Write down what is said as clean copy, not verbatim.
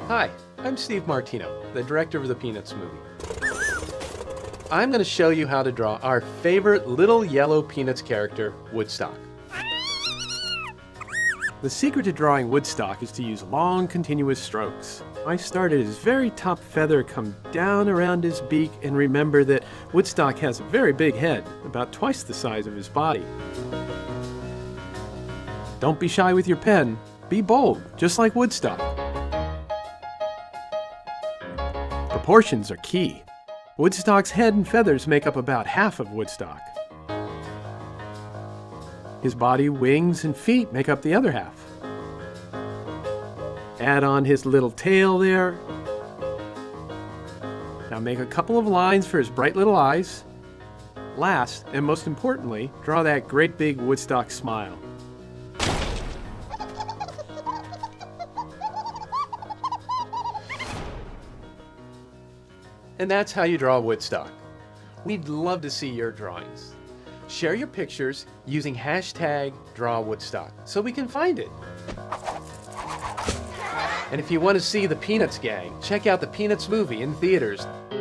Hi, I'm Steve Martino, the director of the Peanuts movie. I'm going to show you how to draw our favorite little yellow Peanuts character, Woodstock. The secret to drawing Woodstock is to use long, continuous strokes. I start at his very top feather, come down around his beak, and remember that Woodstock has a very big head, about twice the size of his body. Don't be shy with your pen. Be bold, just like Woodstock. Proportions are key. Woodstock's head and feathers make up about half of Woodstock. His body, wings, and feet make up the other half. Add on his little tail there. Now make a couple of lines for his bright little eyes. Last, and most importantly, draw that great big Woodstock smile. And that's how you draw Woodstock. We'd love to see your drawings. Share your pictures using #DrawWoodstock so we can find it. And if you want to see the Peanuts gang, check out the Peanuts movie in theaters.